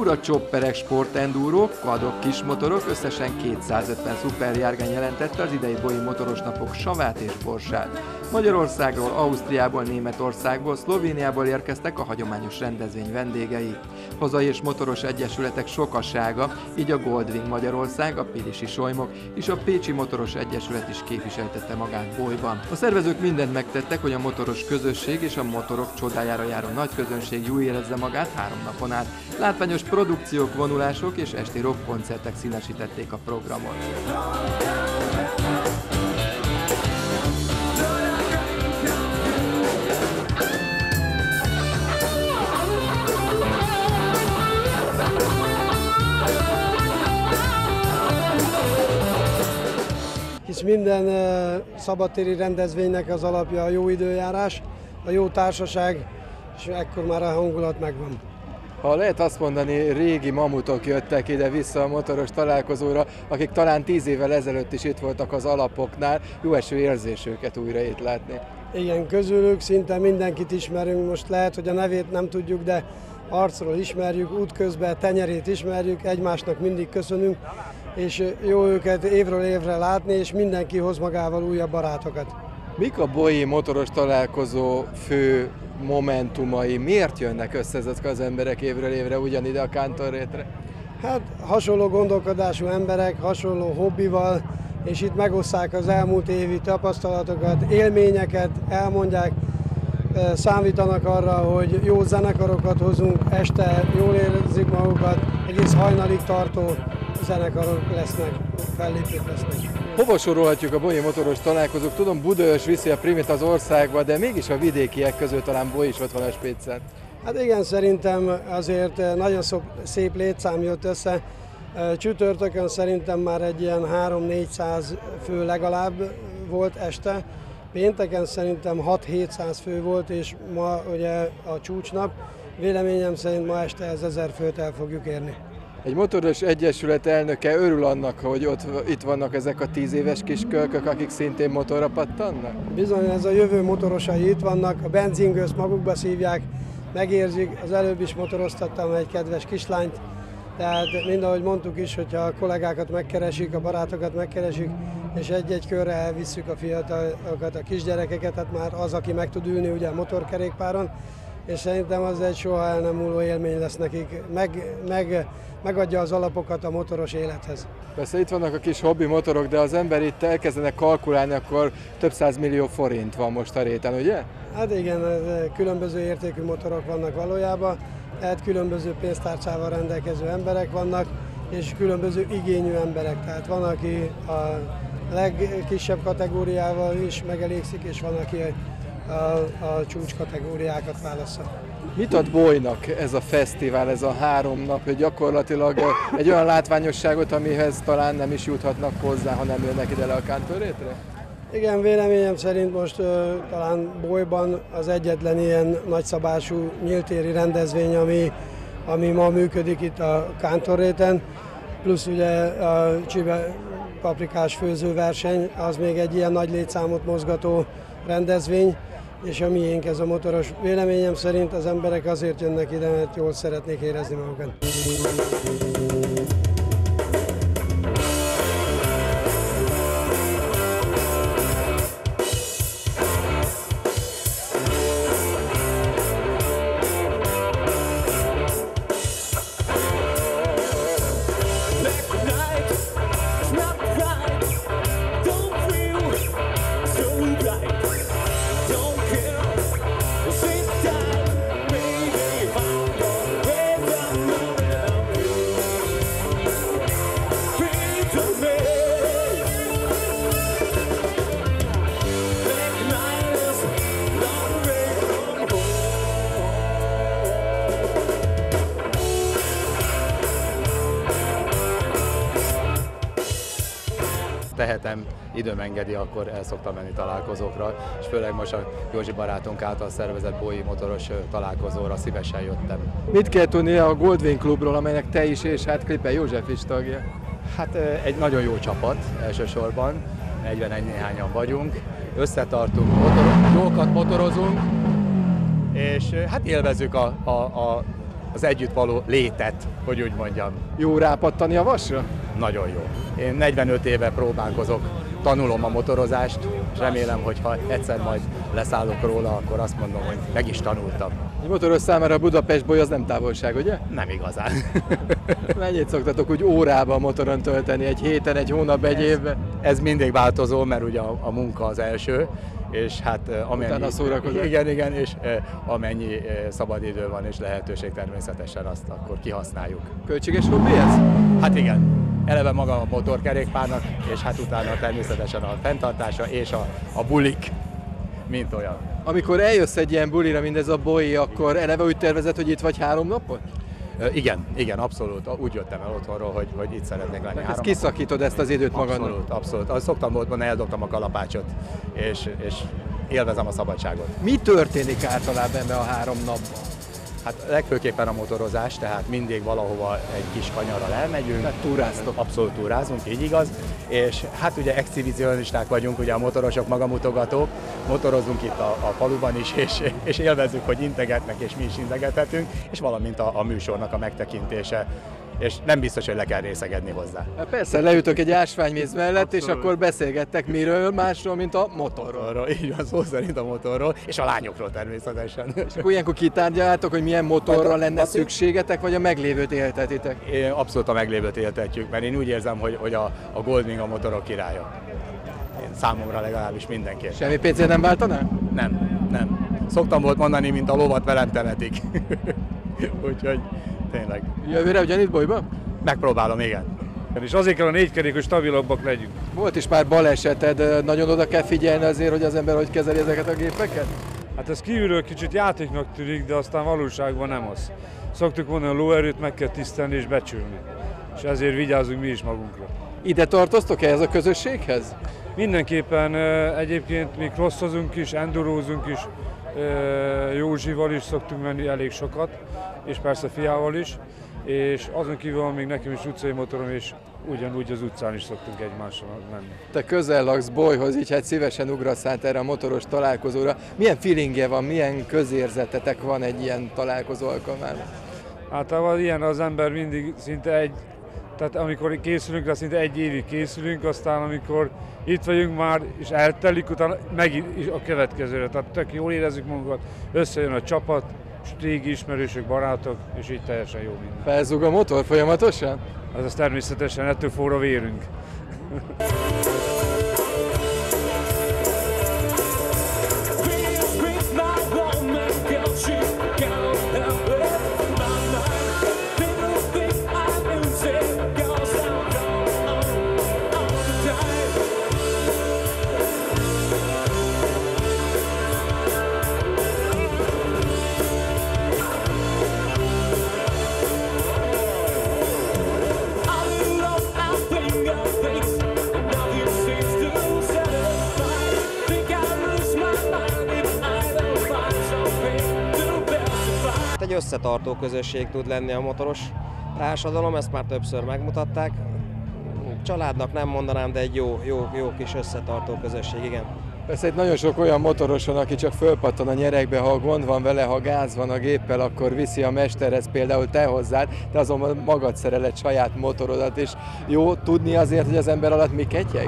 Enduro chopperek, sportendúrók, quadok, kismotorok, összesen 250 szuperjárgány jelentette az idei Boii motoros napok savát és borsát. Magyarországról, Ausztriából, Németországból, Szlovéniából érkeztek a hagyományos rendezvény vendégei. Hazai és motoros egyesületek sokasága, így a Goldwing Magyarország, a Pilisi Solymok és a Pécsi Motoros Egyesület is képviseltette magát Bolyban. A szervezők mindent megtettek, hogy a motoros közösség és a motorok csodájára járó nagy közönség jól érezze magát 3 napon át. Látványos produkciók, vonulások és esti rockkoncertek színesítették a programot. Hisz minden szabadtéri rendezvénynek az alapja a jó időjárás, a jó társaság, és ekkor már a hangulat megvan. Ha lehet azt mondani, régi mamutok jöttek ide-vissza a motoros találkozóra, akik talán 10 évvel ezelőtt is itt voltak az alapoknál, jó eső érzés őket újra itt látni. Igen, közülük szinte mindenkit ismerünk, most lehet, hogy a nevét nem tudjuk, de arcról ismerjük, útközben tenyerét ismerjük, egymásnak mindig köszönünk, és jó őket évről évre látni, és mindenki hoz magával újabb barátokat. Mik a Boii motoros találkozó fő momentumai? Miért jönnek össze ezek az emberek évről évre ugyanide a Kántorrétre? Hát hasonló gondolkodású emberek, hasonló hobbival, és itt megosszák az elmúlt évi tapasztalatokat, élményeket, elmondják, számítanak arra, hogy jó zenekarokat hozunk, este jól érzik magukat, egész hajnalig tartó zenekarok lesznek, fellépők lesznek. Hova sorolhatjuk a Boii motoros találkozók? Tudom, Budaörs viszi a primit az országba, de mégis a vidékiek közül talán Boii is ott van a spéccen. Hát igen, szerintem azért nagyon szép létszám jött össze. Csütörtökön szerintem már egy ilyen 300-400 fő legalább volt este. Pénteken szerintem 600-700 fő volt, és ma ugye a csúcsnap. Véleményem szerint ma este ez 1000 főt el fogjuk érni. Egy motoros egyesület elnöke örül annak, hogy itt vannak ezek a 10 éves kiskölkök, akik szintén motorra pattannak? Bizony, ez a jövő motorosai itt vannak, a benzingőzt magukba szívják, megérzik. Az előbb is motoroztattam egy kedves kislányt, tehát mind ahogy mondtuk is, hogyha a kollégákat megkeresik, a barátokat megkeresik, és egy-egy körre elvisszük a fiatalokat, a kisgyerekeket, tehát már az, aki meg tud ülni ugye a motorkerékpáron, és szerintem az egy soha el nem múló élmény lesz nekik, megadja az alapokat a motoros élethez. Persze itt vannak a kis hobbi motorok, de az ember itt elkezdenek kalkulálni, akkor több 100 millió forint van most a réten, ugye? Hát igen, különböző értékű motorok vannak valójában, tehát különböző pénztárcával rendelkező emberek vannak, és különböző igényű emberek, tehát van, aki a legkisebb kategóriával is megelégszik, és van, aki a csúcs kategóriákat válassza. Mit ad Bolynak ez a fesztivál, ez a 3 nap, hogy gyakorlatilag egy olyan látványosságot, amihez talán nem is juthatnak hozzá, ha nem jönnek ide le a Kántorrétre? Igen, véleményem szerint most talán Bolyban az egyetlen ilyen nagyszabású nyíltéri rendezvény, ami ma működik itt a Kántorréten, plusz ugye a csibe paprikás főzőverseny, az még egy ilyen nagy létszámot mozgató rendezvény, és a miénk ez a motoros. Véleményem szerint az emberek azért jönnek ide, mert jól szeretnék érezni magukat. Tehetem, időm engedi, akkor el szoktam menni találkozókra, és főleg most a Józsi barátunk által szervezett Boii motoros találkozóra szívesen jöttem. Mit kell tudni a Goldwing klubról, amelynek te is és hát Klippe József is tagja? Hát egy nagyon jó csapat elsősorban, 41 néhányan vagyunk, összetartunk, jókat motorozunk, és hát élvezzük a az együtt való létet, hogy úgy mondjam. Jó rápattani a vasra? Nagyon jó. Én 45 éve próbálkozok, tanulom a motorozást, és remélem, hogy ha egyszer majd leszállok róla, akkor azt mondom, hogy meg is tanultam. Egy motoros számára a Budapest-Boly az nem távolság, ugye? Nem igazán. Mennyit szoktatok úgy órában motoron tölteni? Egy héten, egy hónap, egy évben? Ez mindig változó, mert ugye a munka az első, és hát utána szórakozás. Igen, és amennyi szabadidő van és lehetőség természetesen azt akkor kihasználjuk. Költséges hobbi ez? Hát igen, eleve maga a motorkerékpárnak, és hát utána természetesen a fenntartása és a bulik, mint olyan. Amikor eljössz egy ilyen bulira, mindez a Boly, akkor eleve úgy tervezed, hogy itt vagy 3 napot? Igen, abszolút. Úgy jöttem el otthonról, hogy itt szeretnék lenni. Ezt kiszakítod ezt az időt magadnak? Abszolút. Ahogy szoktam mondani, eldobtam a kalapácsot, és élvezem a szabadságot. Mi történik általában ebben a 3 napban? Hát legfőképpen a motorozás, tehát mindig valahova egy kis kanyarral elmegyünk. Tehát túráztok. Abszolút túrázunk, így igaz. És hát ugye exhibicionisták vagyunk, ugye a motorosok magamutogatók, motorozunk itt a faluban is, és élvezzük, hogy integetnek, és mi is integethetünk, és valamint a műsornak a megtekintése. És nem biztos, hogy le kell részegedni hozzá. Hát persze, leütök egy ásványméz mellett, és akkor beszélgettek miről másról, mint a motorról. Így van, szó szerint a motorról, és a lányokról természetesen. És akkor ilyenkor kitárgyaljátok, hogy milyen motorra lenne szükségetek, vagy a meglévőt éltetitek? Abszolút a meglévőt éltetjük, mert én úgy érzem, hogy a Goldwing a motorok királya. Számomra legalábbis mindenképp. Semmi pénzért nem váltanál? Nem. Szoktam volt mondani, mint a lovat velem temetik. Úgyhogy tényleg. Jövőre ugyanitt Bolyba? Megpróbálom, igen. És azért kell a négykerék, hogy stabilabbak legyünk. Volt is már baleseted, nagyon oda kell figyelni azért, hogy az ember hogy kezeli ezeket a gépeket? Hát ez kívülről kicsit játéknak tűnik, de aztán valóságban nem az. Szoktuk mondani, a lóerőt meg kell tisztelni és becsülni. És ezért vigyázzunk mi is magunkra. Ide tartoztok ehhez a közösséghez? Mindenképpen egyébként mi crosszozunk is, endurózunk is, Józsival is szoktunk menni elég sokat, és persze fiával is. És azon kívül van még nekem is utcai motorom, és ugyanúgy az utcán is szoktunk egymással menni. Te közel laksz Bolyhoz, így hát szívesen ugrasz át erre a motoros találkozóra. Milyen feelingje van, milyen közérzetetek van egy ilyen találkozó alkalmával? Általában ilyen az ember mindig szinte tehát amikor készülünk rá, szinte 1 évig készülünk, aztán amikor itt vagyunk már, és eltelik, utána meg is a következőre. Tehát tök jól érezzük magunkat, összejön a csapat, és régi ismerősök, barátok, és így teljesen jó minden. Felzúg a motor folyamatosan? Az természetesen, ettől forró vérünk. Egy összetartó közösség tud lenni a motoros társadalom, ezt már többször megmutatták. Családnak nem mondanám, de egy jó kis összetartó közösség, igen. Persze itt nagyon sok olyan motoros van, aki csak fölpattan a nyerekbe, ha gond van vele, ha gáz van a géppel, akkor viszi a mesterhez, például te hozzád, de azonban magad szereled saját motorodat, és jó tudni azért, hogy az ember alatt mi ketyeg?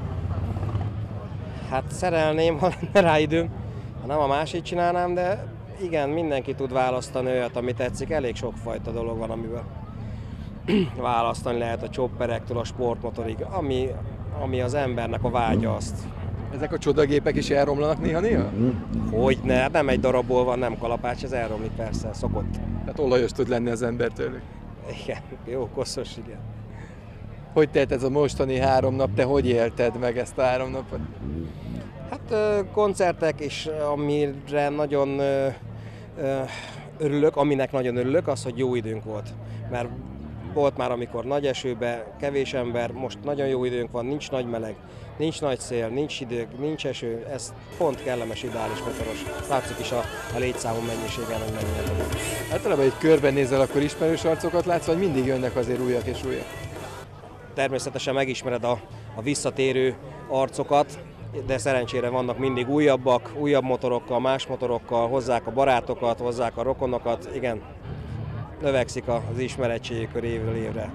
Hát szerelném, ha lenne rá időm, ha nem a másik csinálnám, de igen, mindenki tud választani olyat, ami tetszik, elég sokfajta dolog van, amiből választani lehet a chopperektől a sportmotorig, ami az embernek a vágya azt. Ezek a csodagépek is elromlanak néha-néha? Hogyne, hát nem egy darabból van, nem kalapács, ez elromlik persze, szokott. Tehát olajos tud lenni az ember tőlük. Igen, jó koszos, igen. Hogy telt ez a mostani 3 nap, te hogy élted meg ezt a 3 napot? Hát koncertek is, amire nagyon örülök, aminek nagyon örülök, az, hogy jó időnk volt. Mert volt már, amikor nagy esőbe, kevés ember, most nagyon jó időnk van, nincs nagy meleg, nincs nagy szél, nincs idő, nincs eső, ez pont kellemes, ideális motoros. Látszik is a létszámú mennyiségen, hogy mennyire vagyunk. Általában egy körben nézel, akkor ismerős arcokat látsz, vagy mindig jönnek azért újak és újak? Természetesen megismered a visszatérő arcokat, de szerencsére vannak mindig újabbak, újabb motorokkal, más motorokkal, hozzák a barátokat, hozzák a rokonokat, igen. növekszik az ismerettségük évről évre.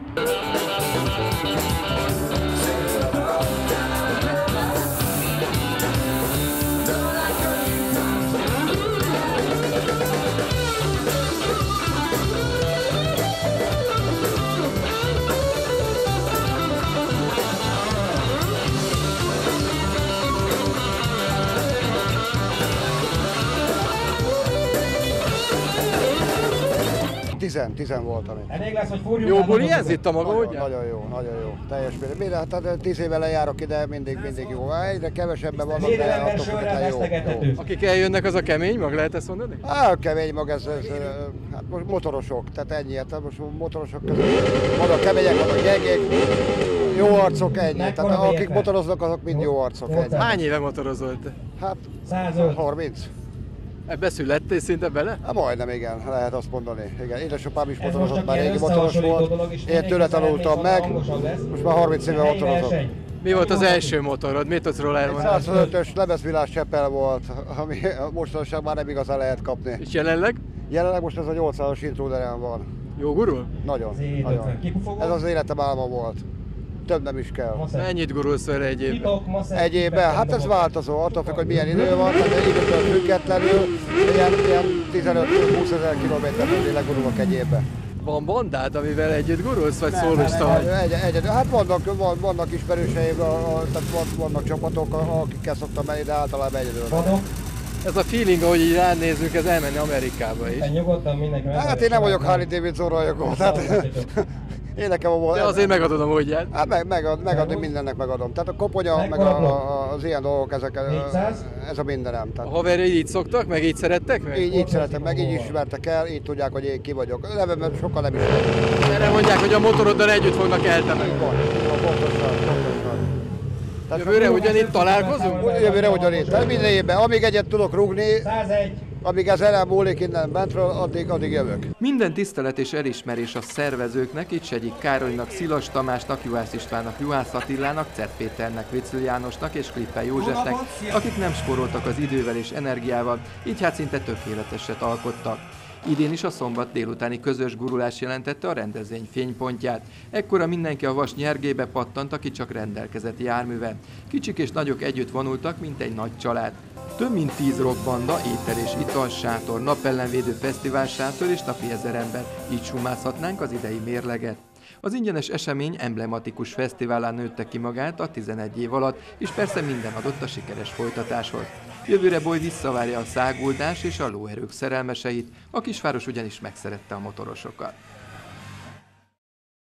Tizen voltam itt. Elég lesz, hogy fúrjunk. Jó buli ez itt a maga, ugye? Nagyon jó. Teljes mértékben. Tehát 10 éve lejárok ide, mindig jó. Egyre kevesebben vannak, de attól függetlenül jó. Akik eljönnek, az a kemény mag, lehet ezt mondani? Kemény mag, ez hát most motorosok, tehát ennyi. Tehát most motorosok között vannak kemények, vannak gyengék, jó arcok, ennyi. Tehát akik motoroznak, azok mind jó arcok, ennyi. Hány éve motorozol te? Hát 30. Ebbe születtél szinte bele? Hát majdnem, igen, lehet azt mondani. Igen, édesapám is motorozott, már régi motoros volt. Én tőle tanultam meg, most már 30 éve motorozok. Mi volt az első motorod? Mit tudsz róla elmondani? 125-ös lemezvillás Csepel volt, ami mostanság már nem igazán lehet kapni. És jelenleg? Jelenleg most ez a 80-as Intruderem van. Jó gurul? Nagyon. Ez az életem álma volt. Több nem is kell. Mennyit gurulsz vele egy évben? Egy évben? Hát ez változó, attól függ, hogy milyen idő van, tehát időtől függetlenül ilyen 15-20 ezer kilométert legurulok egy évben. Van bandád, amivel együtt gurulsz, vagy szólista vagy? Hát vannak ismerőseim, tehát vannak csapatok, akikkel szoktam menni, de általában egyedül. Ez a feeling, ahogy így ránézünk, ez elmenni Amerikába is. Nyugodtan mindenki. Hát én nem vagyok Harley Davidson rajongó, tehát én nekem de azért megadod a módját. Hát megadni mindennek megadom. Tehát a koponya, meg az ilyen dolgok, ez a mindenem. A haverjai így szoktak, meg így szerettek meg? Így szerettek meg, így ismertek el, így tudják, hogy én ki vagyok. Nevemben sokkal nem ismertek. Erre mondják, hogy a motoroddal együtt fognak eltemetni. Így van, pontosan. Jövőre ugyanitt találkozunk? Jövőre ugyanitt. Tehát minden évben, amíg egyet tudok rúgni, 101. amíg ez el múlik innen bentről, addig jövök. Minden tisztelet és elismerés a szervezőknek, itt Segyi Károlynak, Szilas Tamásnak, Juhász Istvánnak, Juhász Attilának, Cert Péternek, Vicül Jánosnak és Klippel Józsefnek, akik nem spóroltak az idővel és energiával, így hát szinte tökéleteset alkottak. Idén is a szombat délutáni közös gurulás jelentette a rendezvény fénypontját. Ekkora mindenki a vas nyergébe pattant, aki csak rendelkezett járművel. Kicsik és nagyok együtt vonultak, mint egy nagy család. Több mint 10 rockbanda, étel és italsátor, napellenvédő fesztiválsátor és napi 1000 ember. Így sumázhatnánk az idei mérleget. Az ingyenes esemény emblematikus fesztiválán nőtte ki magát a 11 év alatt, és persze minden adott a sikeres folytatáshoz. Jövőre Boly visszavárja a száguldás és a lóerők szerelmeseit, a kisváros ugyanis megszerette a motorosokat.